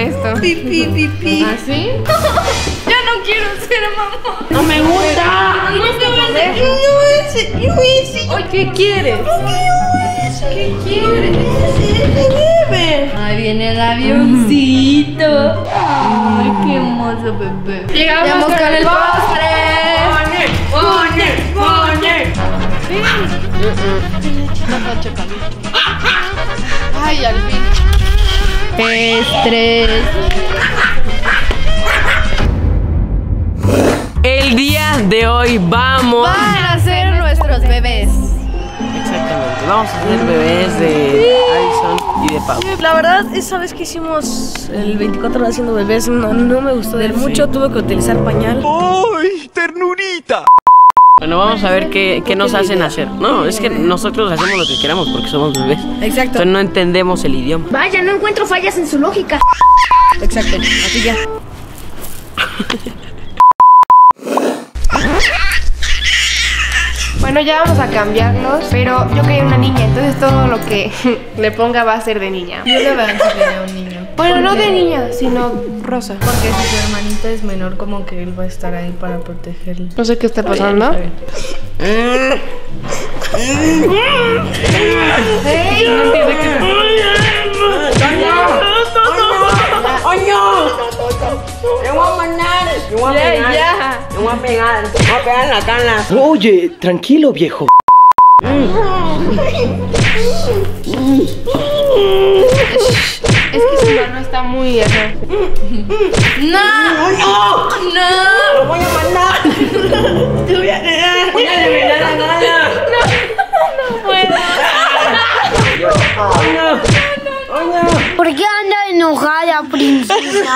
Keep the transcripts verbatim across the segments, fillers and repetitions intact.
esto. Pipi, pipi. ¿Ah, sí? Ya no quiero ser mamá. No me gusta. No, No, ese, no ese. Oye, ¿qué quieres? ¿Qué quieres? Ahí viene el avioncito. Ay, qué hermoso bebé. Llegamos, Llegamos con, con el el postre. Poner, poner. Ay, al fin. Estrés. El día de hoy vamos. Van a ser nuestros bebés. Exactamente, vamos a ser bebés de Addison y de Pau. La verdad, esa vez que hicimos el veinticuatro haciendo bebés, no, no me gustó de mucho. Tuve que utilizar pañal. ¡Ay, ternurita! Bueno, vamos a ver qué, qué nos hacen hacer. No, es que nosotros hacemos lo que queramos porque somos bebés. Exacto. Entonces no entendemos el idioma. Vaya, no encuentro fallas en su lógica. Exacto, así ya. Bueno, ya vamos a cambiarlos, pero yo quería una niña, entonces todo lo que le ponga va a ser de niña. Yo de verdad sí quería un niño. Bueno, no de niña, sino rosa. Porque si su hermanita es menor, como que él va a estar ahí para protegerle. No sé qué está pasando. Mm. Hey, no entiende qué Ya, ya. Me voy a pegar, me voy a pegar en la cana. Oye, tranquilo, viejo. Es que su mano está muy ajá. ¡No! ¡No! ¡No! ¡Lo voy a mandar! Te voy a negar. ¡Voy a revelar la cana! No puedo. ¡Ay, no! ¡Ay, no! ¿Por qué anda enojada, princesa?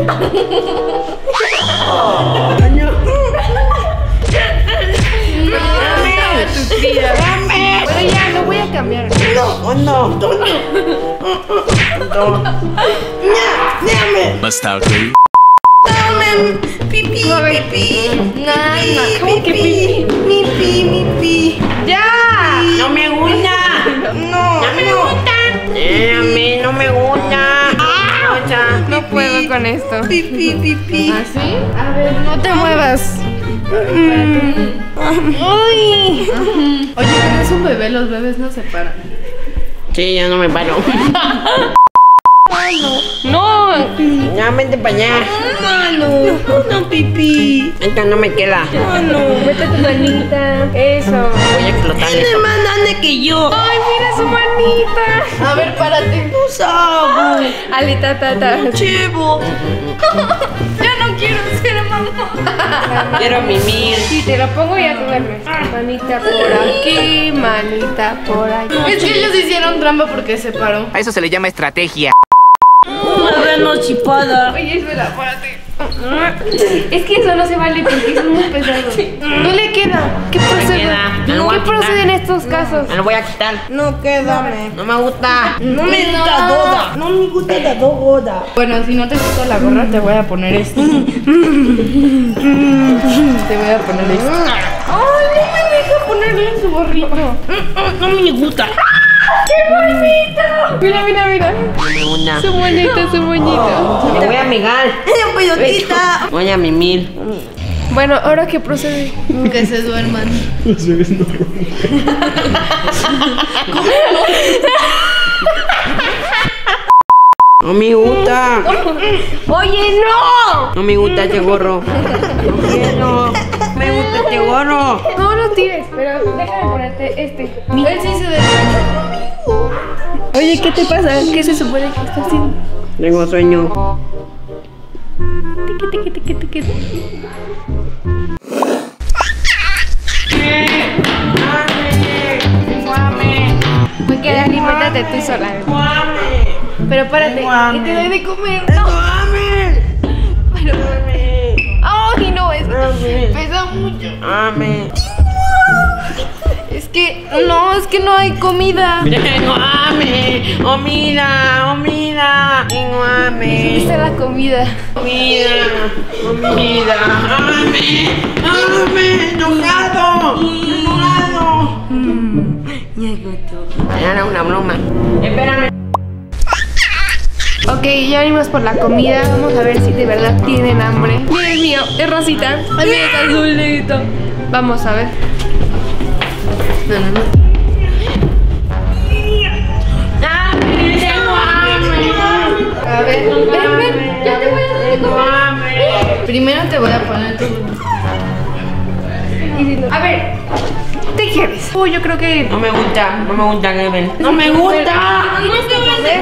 Tu tía. Bueno, ya, lo voy a cambiar. No, no, no. Bastante. Dame. Pipi, pipi. Nada, ¿cómo que Pipi, pipi, pipi. ¡Ya! ¡No me gusta! No, ¡No me gusta! Eh, a mí no me gusta. O sea, No puedo con esto. pipi, pipi. ¿Ah, sí? A ver, no te muevas. Ay. Oye, pero es un bebé, los bebés no se paran. sí, ya no me paro. No. Ya vente para allá. Mano, no, pipi. Esta no me queda. Mano. Mete tu manita. Eso. Voy a explotar Tiene esto. más grande que yo. Ay, mira su manita. A ver, párate. No sabes. Alita, tata. Chivo. Ya no quiero ser mamá. Quiero mimir. Si te lo pongo ya te duermes. Manita por aquí, manita por aquí. Es que ellos hicieron trampa porque se paró. A eso se le llama estrategia. Una vez chipada. Oye, espera, párate. Es que eso no se vale porque es muy pesado. No le queda. ¿Qué procede? queda. Me lo voy ¿Qué a procede quitar. en estos casos? Me lo voy a quitar. No, quédame. No me gusta. No me gusta toda. No me gusta la toda. Bueno, si no te gusta la gorra, te voy a poner esto. Te voy a poner esto. Ay, no me deja ponerle en su gorrito. No me gusta. ¡Qué bonito! Mira, mira, mira. No me gusta. Su moñito, su moñito. Me voy a amigar. ¡Eh, pelotita! Voy a mimir. Bueno, ¿ahora qué procede? Que se duerman. No me gusta. ¡Oye, no! No me gusta este gorro. No quiero. No me gusta este gorro. No lo tires, pero déjame ponerte este. Él sí se duerme. Oye, ¿qué te pasa? ¿Qué se supone que estás haciendo? Tengo sueño. Tiqui, tiqui, tiqui, tiqui. Voy a quedar alimentate tú sola. Pero párate, y te doy de comer. No. Pero ay, no, es pesa mucho. Ame. Es que no, es que no hay comida. Tengo ame. Oh, mira, oh, mira. Tengo ame. Está la comida. Mira, oh, mira. Ame. Ame. Enojado. Enojado. Era una broma. Espérame. Ok, Ok, ya venimos por la comida. Vamos a ver si de verdad tienen hambre. Mira el mío, es rosita. El mío es azulito. Vamos a ver. No, no, no. A ver, ven, ven. Ya te voy a dar de comer. Primero te voy a poner tu... A ver, ¿te quieres? Uy, yo creo que... No me gusta, no me gusta, Rebel. ¡No me gusta! ¿Tienes que comer?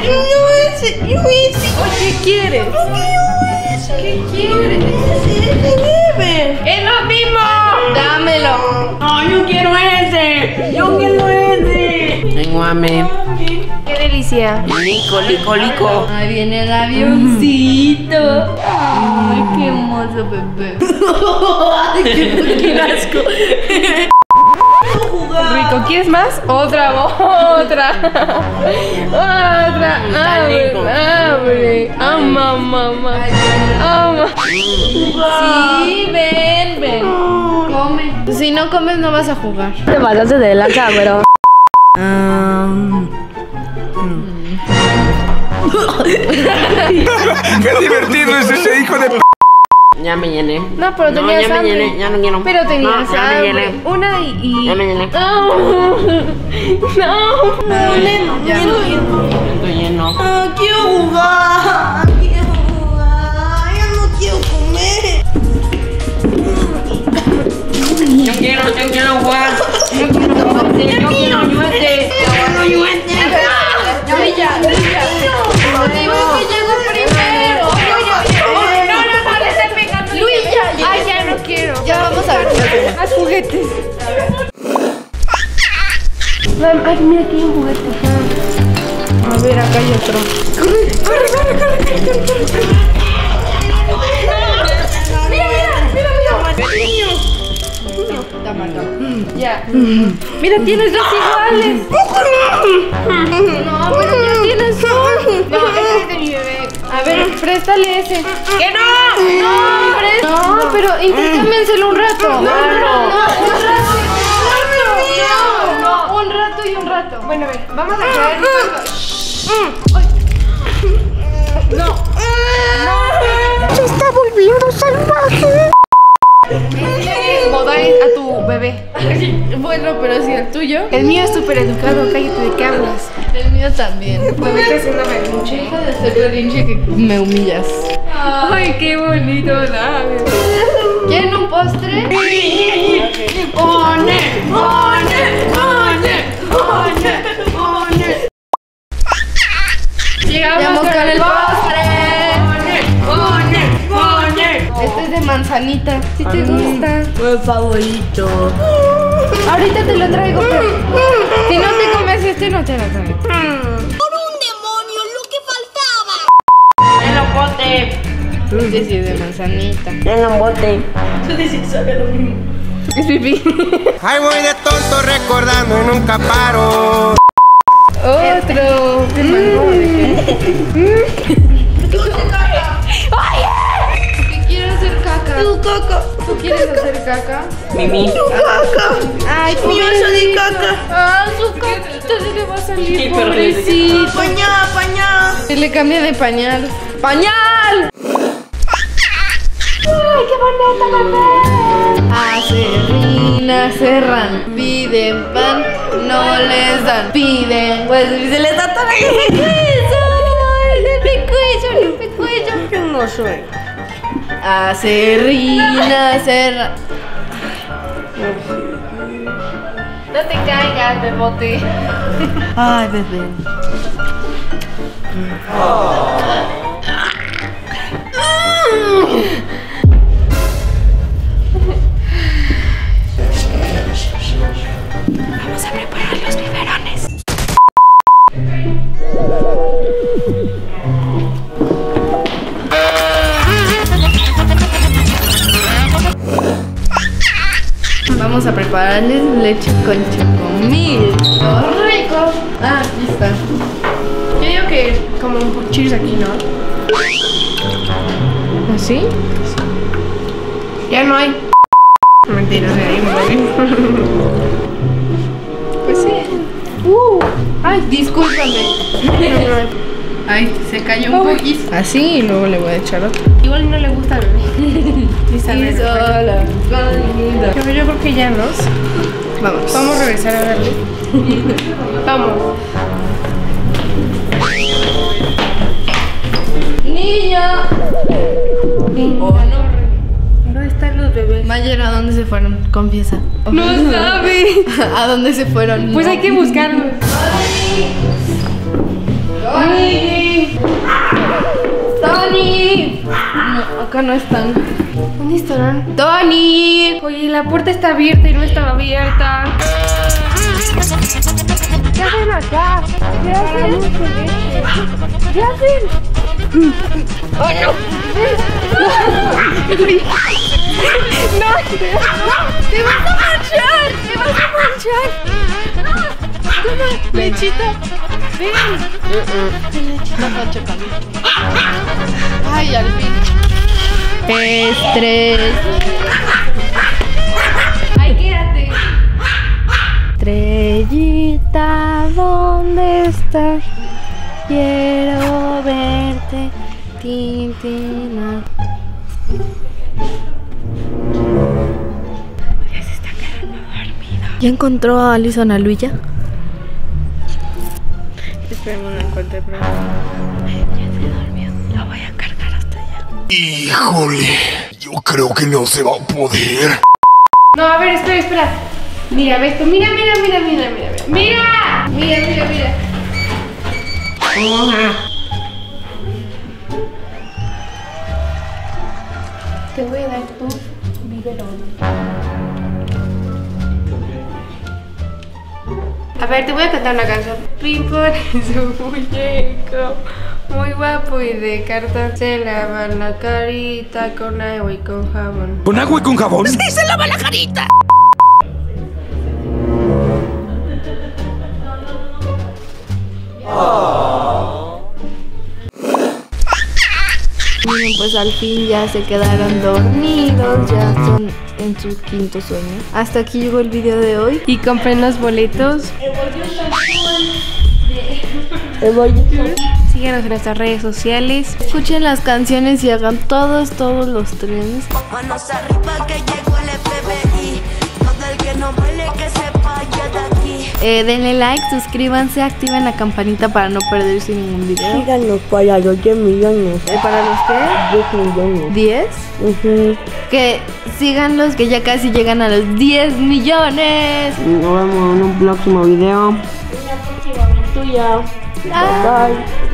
¿Qué quieres? ¿Qué quieres? ¡Es lo mismo! ¡Dámelo! ¡No, yo quiero ese! ¡Yo quiero ese! Lenguame. ¡Qué delicia! Lico, lico, lico. Ahí viene el avioncito. Ay, qué hermoso bebé. Ay, qué, qué asco. Rico, ¿quieres más? Otra, otra. Otra. Abre, abre. Ama, mamá. Ama. Sí, ven, ven. Come. Si no comes, no vas a jugar. Te pasaste de lanza, pero... Um... ¡Qué divertido es ese hijo de p***! Ya me llené. No, pero No, tenías ya me hambre. llené, ya no quiero. Pero tenías No, ya me hambre. llené. Una y... y... Ya me llené. No. No. No. Ya. Estoy lleno. Ah, quiero jugar. Quiero jugar. Ya no quiero comer. Yo quiero, yo quiero jugar. Yo quiero jugar. Yo quiero ñuete. Yo quiero ñuete. Luya, Luya. Digo que llego primero. No, no, no, le están pegando. Luya. Ay, ya no quiero. Ya vamos a ver. Haz juguetes. Ay, mira, aquí hay un juguete. A ver, acá hay otro. Corre, corre, corre, corre, corre, corre, corre. Mira, mira, mira, mira. Toma, toma. Ya. Mira, tienes dos iguales. No, pero ya tienes uno. No, ese es de mi bebé. A ver, préstale ese. ¡Que no! No, presta. No, pero intercámbienselo un rato. No, no, no, un rato. No, un rato y un rato. Bueno, a ver, vamos a quedar. No. Se está volviendo salvaje. Modar a tu bebé. Bueno, pero si el tuyo. El mío es súper educado, cállate, ¿de qué hablas? El mío también. Bebé está haciendo berrinche. Deja de hacer berrinche que me humillas. Ay, qué bonito labio. ¿Quieren un postre? ¡Pone! ¡Pone! ¡Pone! ¡Pone! ¡Pone! Llegamos con el postre. ¡Pone! ¡Pone! Este es de manzanita. Si te gusta. Mi favorito. Ahorita te lo traigo, pero si no te comes este, no te lo traigo. Por un demonio, lo que faltaba. En los botes. Este sí es de manzanita. En los botes. Es pipí. Ay, voy de tonto recordando y nunca paro. Otro. ¿Qué quiero hacer caca? Tu caca. ¿Tú quieres hacer caca? Mimi. Ay, Me va a salir caca. Ah, su caquita se le va a salir, Sí, pero pobrecito. Pañá, pañá. Se le cambia de pañal. ¡Pañal! ¡Ay, qué bonita, bebé! Acerrín, acerran. Piden pan, no les dan. Piden, pues se les da todo. ¡Eso! ¡Limpia cuello, limpia cuello! Yo no soy. Acerrín, acerran. No te caigas, bebote. Ay, bebé. Vamos a preparar los biberones. Vamos a prepararles leche con chocomil. ¡Rico! Ah, aquí está. Yo digo que como un cheers aquí, ¿no? ¿Así? Ya no hay. Mentira, sí hay un buen. Pues sí. Uh, ay, discúlpame. Ay, se cayó un poquito. Así y luego le voy a echar otro. Igual no le gusta al bebé. Y sola. Pero yo creo que ya nos. Vamos. Vamos a regresar a verle. Vamos. Niña. ¿Dónde están los bebés? Mayer, ¿a dónde se fueron? Confiesa. No sabe. ¿A dónde se fueron? Pues No. hay que buscarlos. Tony. Tony. No, acá no están. ¿Dónde estarán? Tony. Oye, la puerta está abierta y no estaba abierta. ¿Qué hacen acá? ¿Qué hacen? ¿Qué hacen? ¡Oh, no! ¡No! ¡Te vas a manchar! ¡Te vas a manchar! ¡Toma, lechita! ¡Ven! Lechita mancha también. ¡Ay, al fin! Estrés. ¡Ay, quédate! Estrellita, ¿dónde estás? Quiero verte, Tintina. Ya se está quedando dormido. ¿Ya encontró a Alison a Luilla? Esperemos no encuentre pronto. Ya se durmió. La voy a cargar hasta allá. Híjole, yo creo que no se va a poder. No, a ver, espera, espera. Mira, ve esto. Mira, mira, mira, mira, mira. Mira, mira, mira, mira. Te voy a dar tu biberón. A ver, te voy a cantar una canción. Pimpón es un muñeco muy guapo y de cartón. Se lava la carita con agua y con jabón. ¿Con agua y con jabón? ¡Sí se lava la carita! Miren, pues al fin ya se quedaron dormidos, ya son en su quinto sueño. Hasta aquí llegó el video de hoy. Y compren los boletos. Síganos en nuestras redes sociales. Escuchen las canciones y hagan todos, todos los trenes. Manos arriba que llegó el F B I. Todo el que no baile que se vaya de aquí. Eh, denle like, suscríbanse, activen la campanita para no perderse ningún video. Síganos para los diez millones. Eh, ¿Para los qué? diez millones. ¿diez? Uh-huh. Que síganlos, que ya casi llegan a los diez millones. Nos vemos en un próximo video. Ah. Bye.